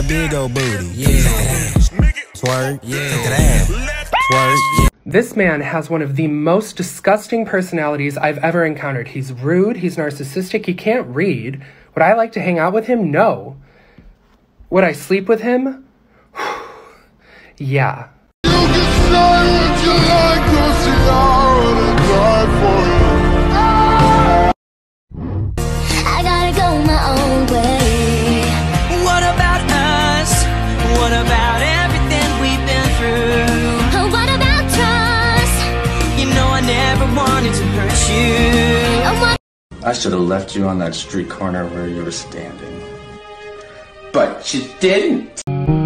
big old booty. Yeah. Twerk. Yeah. Take that ass. Twerk. Yeah. This man has one of the most disgusting personalities I've ever encountered. He's rude, he's narcissistic, he can't read. Would I like to hang out with him? No. Would I sleep with him? Yeah. You can say what you like, 'cause see, I would die for you. I gotta go my own way. What about us? What about everything we've been through? Oh, what about trust? You know I never wanted to hurt you. Oh, what? I should have left you on that street corner where you were standing. But you didn't.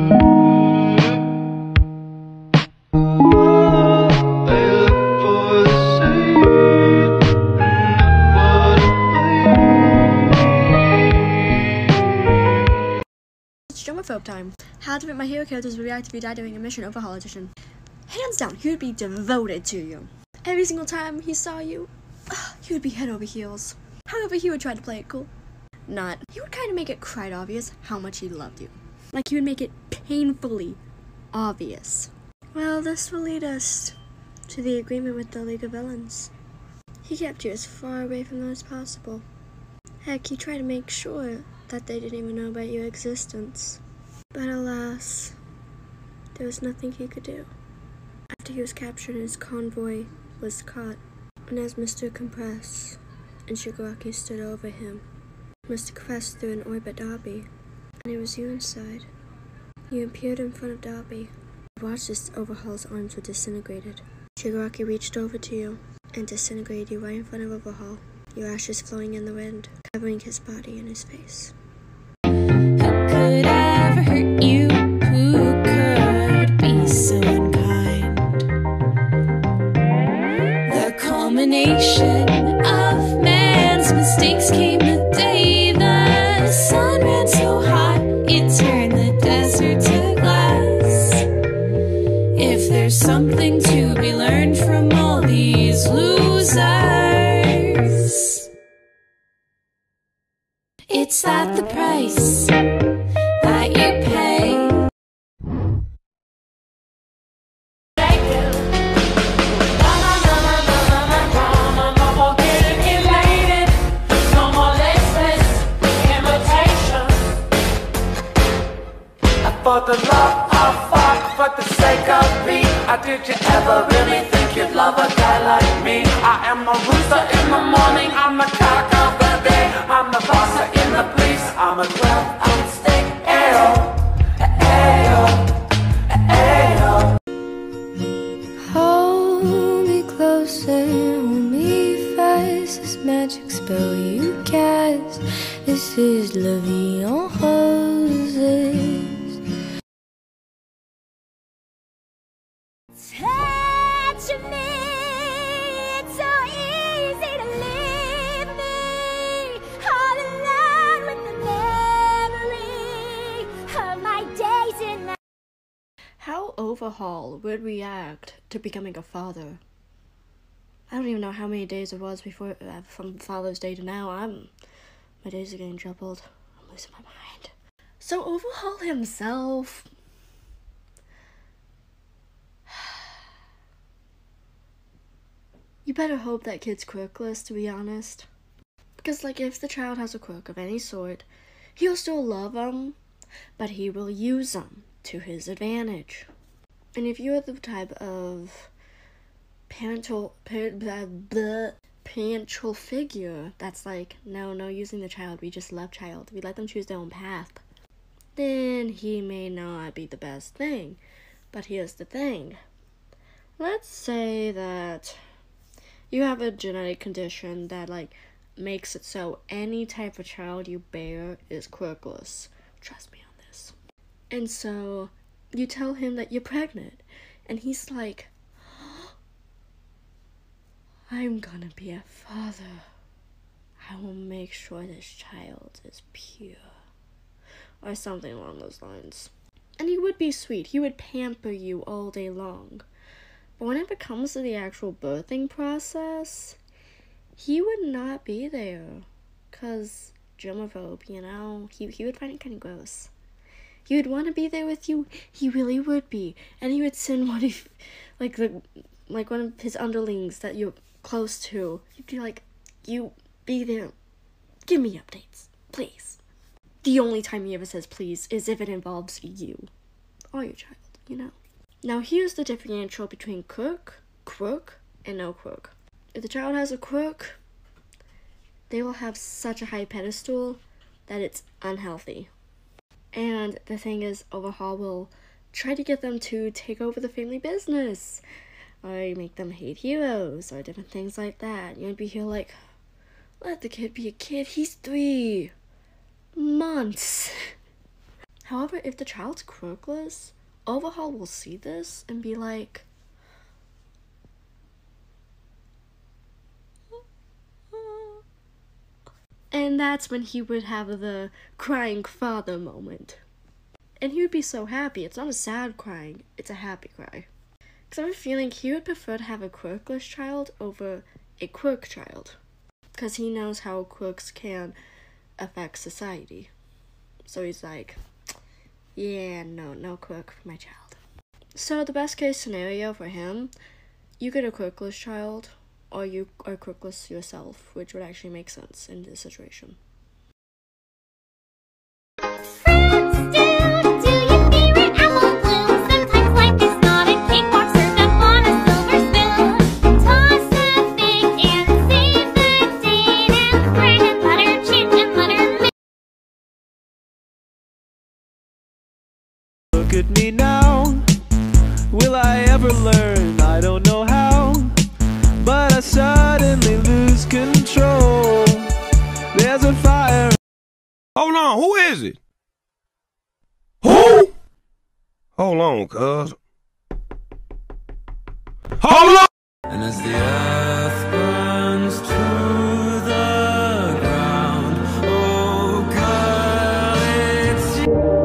It's Germaphobe time. How to make my hero characters react if you die during a mission overhaul edition. Hands down, he would be devoted to you. Every single time he saw you, he would be head over heels. However, he would try to play it cool. Not. He would kind of make it quite obvious how much he loved you. Like he would make it painfully obvious. Well, this will lead us to the agreement with the League of Villains. He kept you as far away from them as possible. Heck, he tried to make sure that they didn't even know about your existence. But alas, there was nothing he could do. After he was captured and his convoy was caught, and as Mr. Compress and Shigaraki stood over him, Mr. Compress threw an orb at Dabi, and it was you inside. You appeared in front of Dabi. You watched as Overhaul's arms were disintegrated. Shigaraki reached over to you and disintegrated you right in front of Overhaul, your ashes flowing in the wind, covering his body and his face. Who could ever hurt you? Who could be so unkind? The culmination of man's mistakes came the day the sun ran so hot it turned the desert to glass. If there's something to be learned from all these losers, it's that the price that you pay. For the love of fuck, for the sake of me, did you ever really think you'd love a guy like me? I am a rooster in the morning, I'm the cock of the day, I'm the boss in the police, I'm a 12-ounce steak. Ayo, ayo, ayo. Hold me closer, hold me fast. This magic spell you cast. This is La Vie en Roses. Touch me, it's so easy to leave me all alone with the memory of my days in the... How Overhaul would react to becoming a father. I don't even know how many days it was before from Father's Day to now. My days are getting jumbled. I'm losing my mind. So Overhaul himself, you better hope that kid's quirkless, to be honest. Because, like, if the child has a quirk of any sort, he'll still love them, but he will use them to his advantage. And if you're the type of parental figure that's like, no using the child, we just love child, we let them choose their own path, then he may not be the best thing. But here's the thing. Let's say that you have a genetic condition that, like, makes it so any type of child you bear is quirkless. Trust me on this. And so you tell him that you're pregnant, and he's like, I'm gonna be a father. I will make sure this child is pure. Or something along those lines. And he would be sweet. He would pamper you all day long. But whenever it comes to the actual birthing process, he would not be there. Because germaphobe, you know, he would find it kind of gross. he would want to be there with you. He really would be. And he would send one of, like one of his underlings that you're close to. He'd be like, you be there. Give me updates, please. The only time he ever says please is if it involves you or your child, you know. Now here's the differential between quirk, and no quirk. If the child has a quirk, they will have such a high pedestal that it's unhealthy. And the thing is, Overhaul will try to get them to take over the family business, or make them hate heroes, or different things like that. You'd be here like, let the kid be a kid, he's 3 months. However, if the child's quirkless, Overhaul will see this and be like, and that's when he would have the crying father moment. And he would be so happy. It's not a sad crying, it's a happy cry. Because I have a feeling he would prefer to have a quirkless child over a quirk child. Because he knows how quirks can affect society. So he's like, yeah, no quirk for my child. So the best case scenario for him, you get a quirkless child, or you are quirkless yourself, which would actually make sense in this situation. Look at me now, will I ever learn? I don't know how, but I suddenly lose control. There's a fire. Hold on, who is it? Who? Hold on, cuz. Hold on! And as the earth burns to the ground, oh girl, it's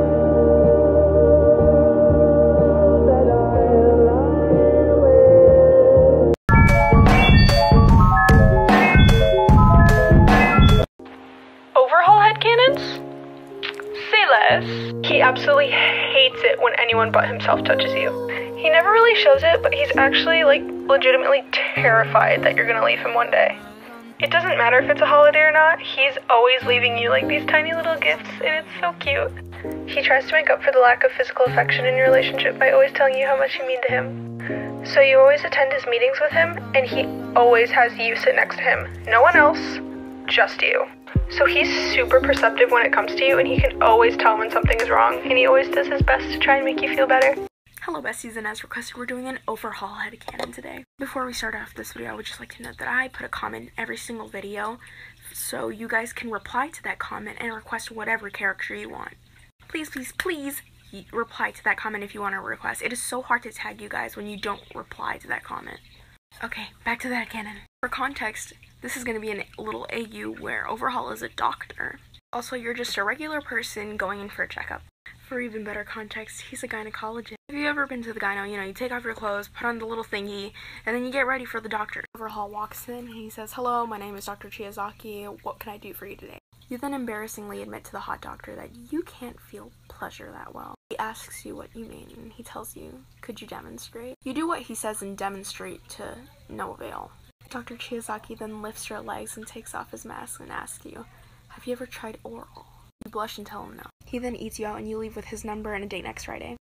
Overhaul headcanons? Say less. He absolutely hates it when anyone but himself touches you. He never really shows it, but he's actually, like, legitimately terrified that you're gonna leave him one day. It doesn't matter if it's a holiday or not, he's always leaving you, like, these tiny little gifts, and it's so cute. He tries to make up for the lack of physical affection in your relationship by always telling you how much you mean to him. So you always attend his meetings with him, and he always has you sit next to him. No one else, just you. So he's super perceptive when it comes to you, and he can always tell when something is wrong, and he always does his best to try and make you feel better. Hello besties, and as requested, we're doing an Overhaul headcanon today. Before we start off this video, I would just like to note that I put a comment in every single video, so you guys can reply to that comment and request whatever character you want. Please, please, please reply to that comment if you want to request. It is so hard to tag you guys when you don't reply to that comment. Okay, back to the headcanon. For context, this is going to be a little AU where Overhaul is a doctor. Also, you're just a regular person going in for a checkup. For even better context, he's a gynecologist. Have you ever been to the gyno? You know, you take off your clothes, put on the little thingy, and then you get ready for the doctor. Overhaul walks in and he says, "Hello, my name is Dr. Chiyazaki. What can I do for you today?" You then embarrassingly admit to the hot doctor that you can't feel pleasure that well. He asks you what you mean, and he tells you, "Could you demonstrate?" You do what he says and demonstrate to no avail. Dr. Chiyazaki then lifts your legs and takes off his mask and asks you, "Have you ever tried oral?" You blush and tell him no. He then eats you out and you leave with his number and a date next Friday.